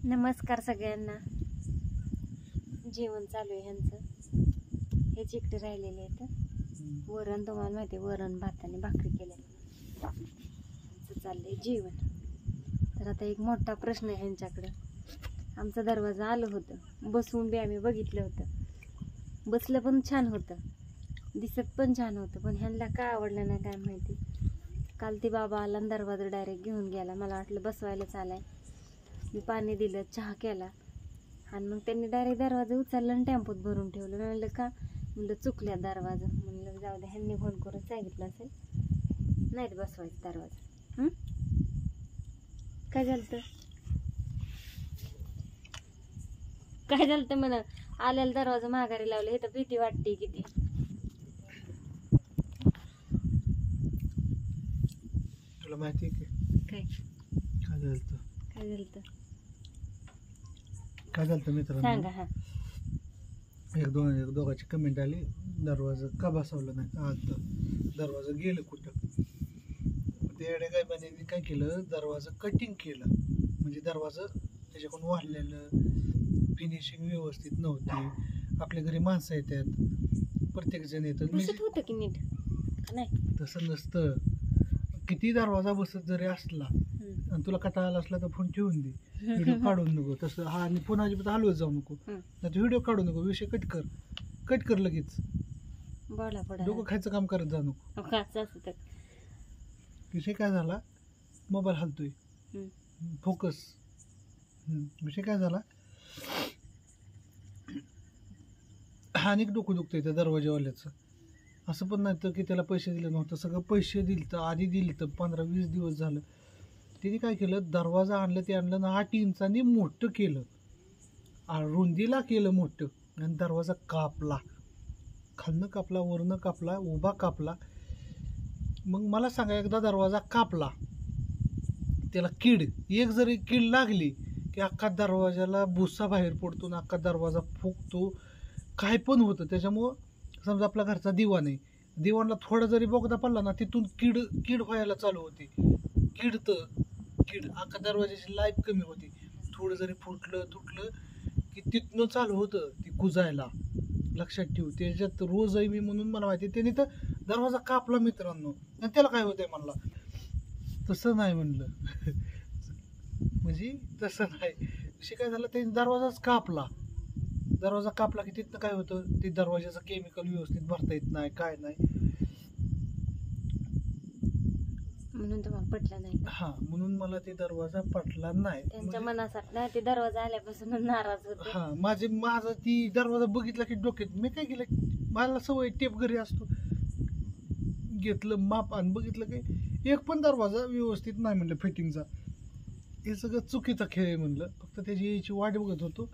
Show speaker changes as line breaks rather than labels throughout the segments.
नमस्कार सगळ्यांना. जेवण चालू आहे ह्यांचं. हे चिकटे राहिलेले आहेत. वरण तुम्हाला माहिती आहे, वरण भात आणि भाकरी केले. ह्यांचं चाललंय जेवण. तर आता एक मोठा प्रश्न आहे ह्यांच्याकडं. आमचा दरवाजा आलं होतं, बसून बी आम्ही बघितलं होतं. बसलं पण छान होतं, दिसत पण छान होतं, पण ह्यांना काय आवडलं नाही काय माहिती. काल ते बाबा आला आणि दरवाजा डायरेक्ट घेऊन गेला. मला वाटलं बसवायलाच आलाय. मी पाणी दिलं, चहा केला आणि मग त्यांनी डायरेक्ट दरवाजा उचलला आणि टेम्पोत भरून ठेवलं. मी म्हणलं का, म्हणलं चुकल्या दरवाजा. म्हणलं जाऊ दे, ह्यांनी फोन करून सांगितलं असेल नाहीत बसवायचं दरवाजा. काय झालं काय झालं म्हणा, आलेला दरवाजा माघारी लावला. हे तर भीती वाटते किती.
तुला माहिती आहे
काय
काय झालं
काय झालं
काय झालं मित्रांनो?
सांगा. हा,
एक दोघांची कमेंट आली, दरवाजा का बसवला नाही. आज दरवाजा गेलं कुठं. ते येडे काय बने काय केलं, दरवाजा कटिंग केलं. म्हणजे दरवाजा त्याच्याकडून वाढलेलं, फिनिशिंग व्यवस्थित नव्हती. आपल्या घरी माणसं येतात, प्रत्येक जण येतात.
बसत होतं की नीट नाही?
तसं नसतं. किती दरवाजा बसत जरी असला आणि तुला कटाळा असला तर फोन ठेवून दे, व्हिडिओ काढून नको. तसं हा, आणि पुन्हा अजिबात हलवत जाऊ नको. तर व्हिडिओ काढू नको, विषय कट कर लगेच.
बोला पडा,
डोकं खायचं काम करत जा नको. विषय काय झाला, मोबाईल हलतोय, फोकस. विषय काय झाला, अनेक डोकं दुखतंय त्या दरवाजावाल्याचं. असं पण नाही तर की त्याला पैसे दिले नव्हतं, सगळं पैसे दिले तर आधी दिले तर 15-20 दिवस झालं. तिने काय केलं, दरवाजा आणलं, ते आणलं ना 8 इंचांनी मोठं केलं, रुंदीला केलं मोठं, आणि दरवाजा कापला. खालनं कापला, वरनं कापला, उभा कापला. मग मला सांगा, एकदा दरवाजा कापला, त्याला एक जरी कीड लागली की अख्खा दरवाजाला भुसा बाहेर पडतो ना, अख्खा दरवाजा फुगतो, काय पण होतं. त्याच्यामुळं समजा आपल्या घरचा दिवाण आहे, दिवाणला थोडा जरी बोगदा पडला ना, तिथून कीड व्हायला चालू होती. कीड अख्खा दरवाजाची लाईफ कमी होती. थोडं जरी फुटलं तुटलं की तिथनं चालू होतं ती कुजायला. लक्षात ठेव. त्याच्यात रोज आहे मी, म्हणून मला माहिती. त्याने तर दरवाजा कापला मित्रांनो, आणि त्याला काय होतंय म्हणला. तसं नाही म्हणलं. म्हणजे तसं नाही. विषय काय झालं, त्याने दरवाजाच कापला. दरवाजा कापला की तिथनं काय होतं, ते दरवाजाचं केमिकल व्यवस्थित भरता येत नाही, काय नाही.
म्हणून तुम्हाला पटलं नाही.
हा, म्हणून मला ते दरवाजा पटला नाही.
त्यांच्या मनासाठी नाही, ते दरवाजा आल्यापासून नाराज होते.
हा, माझा ती दरवाजा बघितला की डोक्यात मी काय केलं, मला सवय टेप घरी असतो, घेतलं माप आणि बघितलं की एक पण दरवाजा व्यवस्थित नाही म्हणलं फिटिंगचा. हे सगळं चुकीचा खेळ आहे म्हणलं. फक्त त्याची याची वाट बघत होतो.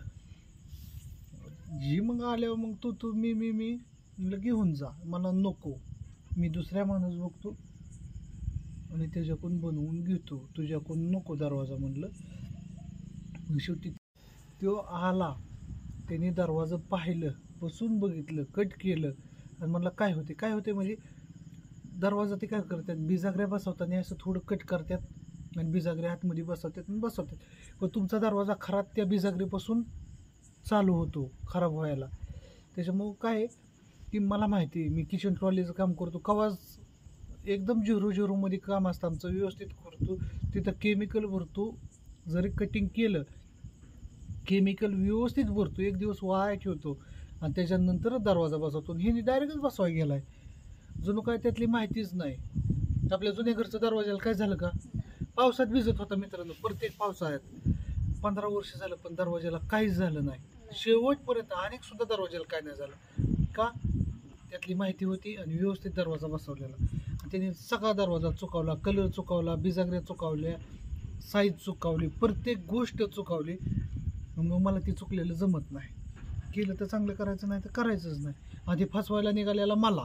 जी मग आल्यावर मग तू मी म्हणलं घेऊन जा, मला नको, मी दुसऱ्या माणूस बघतो आणि त्याच्याकडून बनवून घेतो, तुझ्याकडून नको दरवाजा म्हणलं. शेवटी तो आला, त्याने दरवाजा पाहिलं, बसून बघितलं, कट केलं आणि म्हणलं काय होते म्हणजे दरवाजा ते काय करतात, बिजागऱ्या बसवतात आणि असं थोडं कट करतात आणि बिजागऱ्या आतमध्ये बसवतात. पण तुमचा दरवाजा खराब त्या बिजागरीपासून चालू होतो खराब व्हायला. त्याच्यामुळं काय की मला माहिती आहे, मी किचन ट्रॉलीचं काम करतो, कवाच एकदम 0-0 काम असतं आमचं, व्यवस्थित करतो. तिथं केमिकल भरतो, जरी कटिंग केलं केमिकल व्यवस्थित भरतो, एक दिवस वाया ठेवतो आणि त्याच्यानंतरच दरवाजा बसवतो. हे डायरेक्टच बसवाय गेलाय, जणू काय त्यातली माहितीच नाही. आपल्या जुन्या घरचं दरवाजाला काय झालं का, पावसात भिजत होता मित्रांनो, प्रत्येक पावसाळ्यात. 15 वर्ष झालं पण दरवाजाला काहीच झालं नाही. शेवटपर्यंत अनेक सुद्धा दरवाजाला काय नाही झालं का, त्यातली माहिती होती आणि व्यवस्थित दरवाजा बसवलेला. त्याने सगळा दरवाजा चुकावला, कलर चुकावला, बिजागऱ्या चुकावल्या, साईज चुकावली, प्रत्येक गोष्ट चुकावली. मग मला ती चुकलेलं जमत नाही. केलं तर चांगलं करायचं, नाही तर करायचंच नाही. आधी फसवायला निघालेला मला,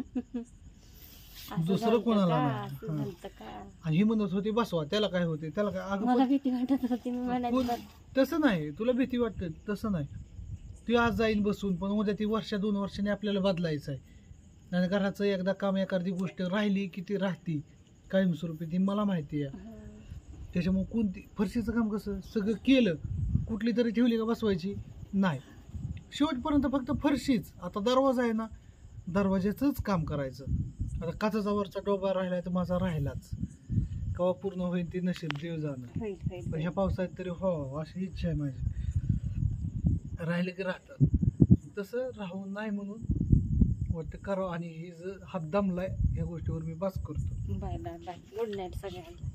दुसरं कोणाला नाही. आणि ही म्हणत होती बसवा, त्याला काय होते, त्याला काय,
भीती वाटत होती.
तसं नाही, तुला भीती वाटते तसं नाही. ती आज जाईन बसून, पण उद्या ती 1-2 वर्षांनी आपल्याला बदलायचं आहे. आणि घराचं एकदा काम, एखादी गोष्ट राहिली की ती राहती कायमस्वरूपी, ती मला माहिती आहे. त्याच्यामुळे कोणती फरशीचं काम कसं सगळं केलं कुठली तरी ठेवली का बसवायची नाही, शेवटपर्यंत फक्त फरशीच. आता दरवाजा आहे ना, दरवाजाचंच काम करायचं. आता काचाचा वरचा डोबा राहिला तर माझा राहिलाच, केव्हा पूर्ण होईल ती नशीब देव जाणं.
होईल होईल
पण
होईल.
ह्या पावसाळ्यात तरी हो अशी इच्छा आहे माझी, राहिले की राहतात. तसं राहू नाही म्हणून वाटतं करावं. आणि हे जर हात दमलाय ह्या गोष्टीवर मी बास करतो.
Bye bye bye, good night सगळ्यांना.